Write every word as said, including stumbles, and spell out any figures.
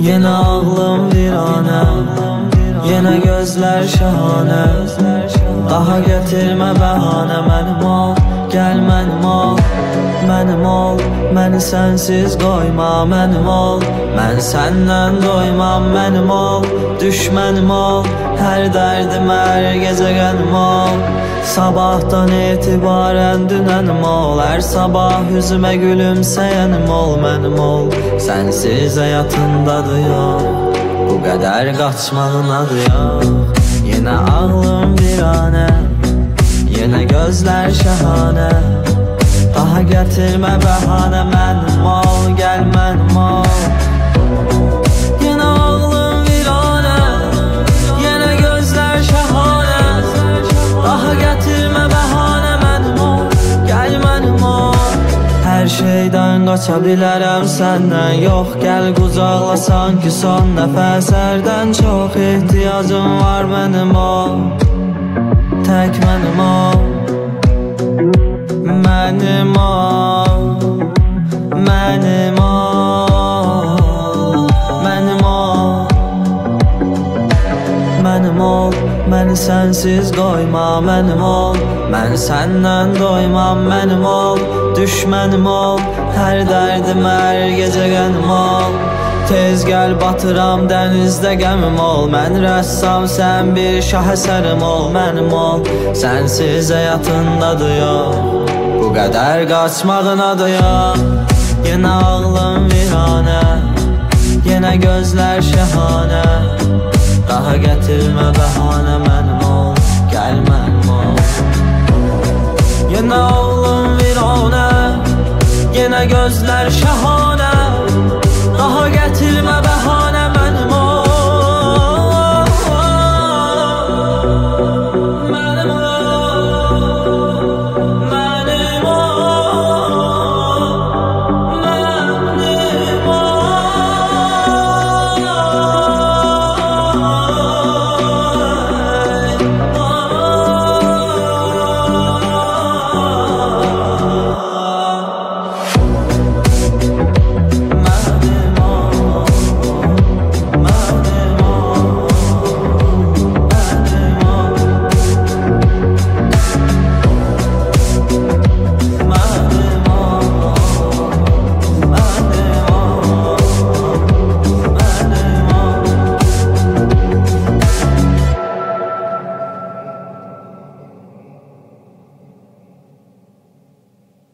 Yine ağlım virane, yine gözler şahane. Daha getirme bahane, mənim ol, gel mənim ol. Mənim ol, məni sənsiz qoyma, mənim ol. Mən səndən doymam, mənim ol. Düşmənim ol, hər dərdim hər gecə qənim ol. Sabahdan etibarən dünənim ol. Hər sabah üzümə gülümsəyənim ol, mənim ol. Sənsiz həyatındadır yox, bu qədər qaçmağın adı yox. Yenə ağlım virane, yenə gözlər şahane. Daha getirme bahane, mənim ol, gel mənim ol. Yine ağlım virane, yine gözler şahane. Daha getirme bahane, mənim ol, gel mənim ol. Her şeyden qaça bilərəm səndən, yox gəl qucaqla sanki son nəfəs. Hərdən çox ehtiyacım var, mənim ol, tək mənim ol. Mənim ol, mənim ol, mənim ol. Mənim ol, məni sənsiz qoyma, mənim ol. Mən səndən doymam, mənim ol. Düşmənim ol, hər dərdim hər gecə qənim ol. Tez gəl batıram dənizdə qəmim ol. Mən rəssam, sən bir şah əsərim ol, mənim ol. Sənsiz həyatındadır yox, bu qədər qaçmağın adı yox. Yenə ağlım virane, yenə gözlər şahane. Daha getirme bahane, mənim ol, gel mənim ol. Yenə ağlım virane, yenə gözlər şahane.